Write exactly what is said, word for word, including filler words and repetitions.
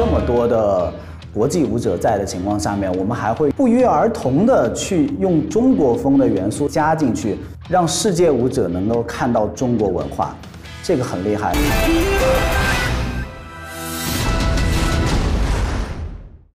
这么多的国际舞者在的情况下面，我们还会不约而同的去用中国风的元素加进去，让世界舞者能够看到中国文化，这个很厉害。